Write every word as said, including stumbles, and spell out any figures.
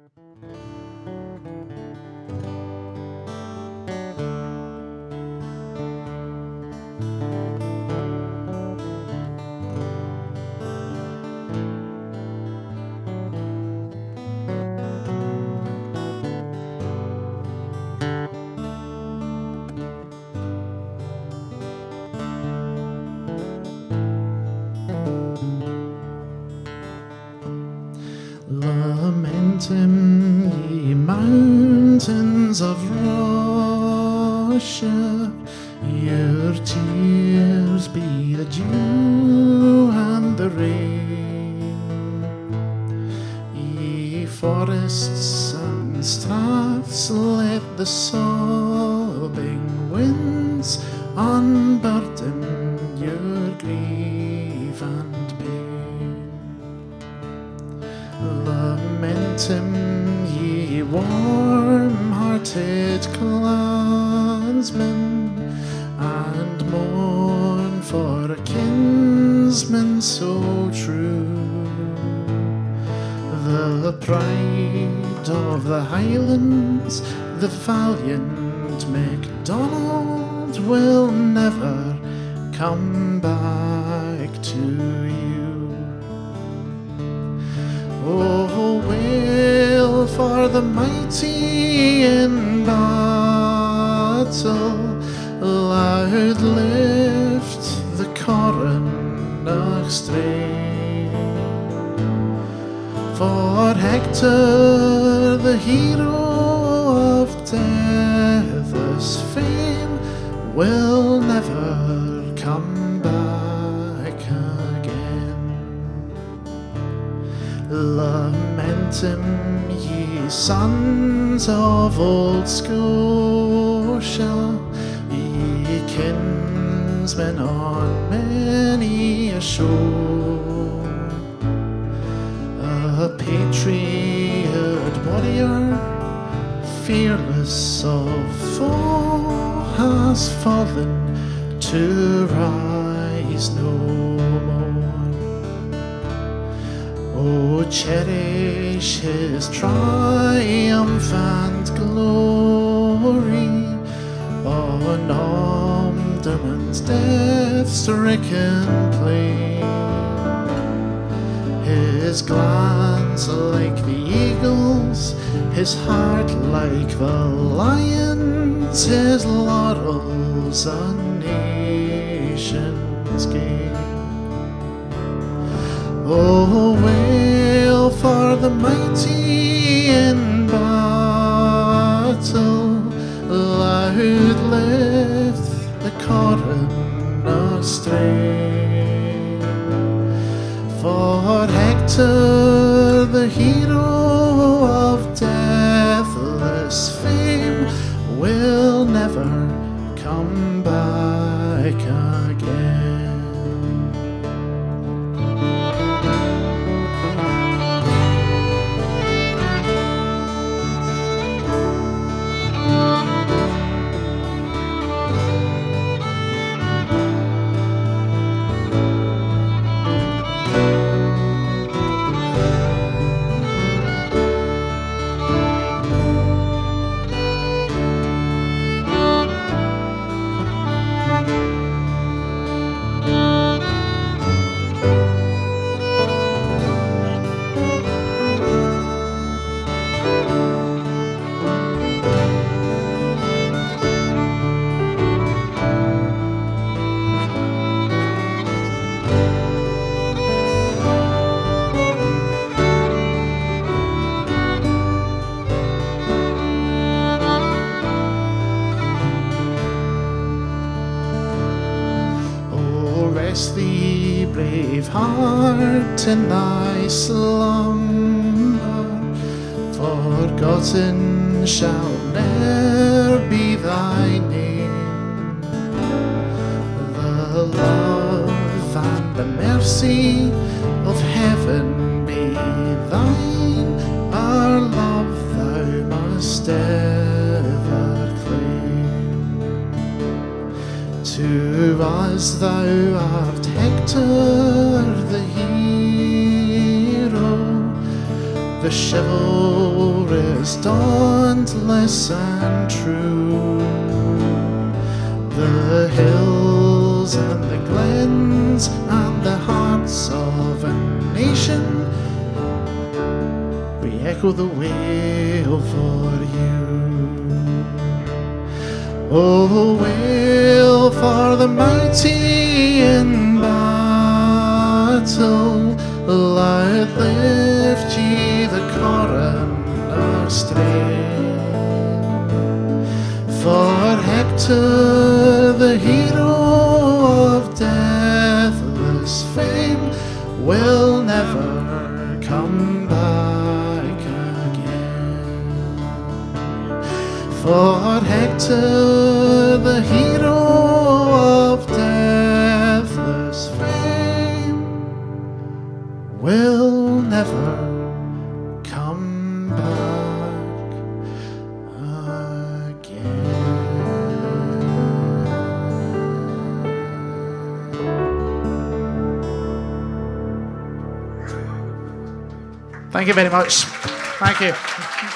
Lament him, ye mountains of Russia, your tears be the dew and the rain. Ye forests and straths, let the sobbing winds unburden your grief and pain. Lament him, ye warm-hearted clansmen, and mourn for a kinsman so true. The pride of the Highlands, the valiant MacDonald, will never come back to you. Oh, wail for the mighty in battle, loud lift the coronach strain. For Hector, the hero of deathless fame, will never come back again. Lament him, ye sons of old Scotia, ye kinsmen on many a shore. A patriot warrior, fearless of foe, has fallen to rise no more. Oh, cherish his triumph and glory on Omdurman's death-stricken plain. His glance like the eagle's, his heart like the lion's, his laurels a nation's gain. Oh, wail for the mighty in battle, loud lift the coronach strain. For Hector, the hero of deathless fame, will never come back again. Rest thee, brave heart, in thy slumber, forgotten shall ne'er be thy name. The love and the mercy of heaven be thine, our love thou must ever claim. To us thou art Hector, the hero, the the chivalrous, dauntless and true. The hills and the glens and the hearts of a nation re-echo the wail for you. Oh, wail for the mighty in battle, loud lift ye the coroner strain. For Hector, the hero of deathless fame, will never come back again. For Hector, the hero of deathless fame, will never come back again. Thank you very much. Thank you.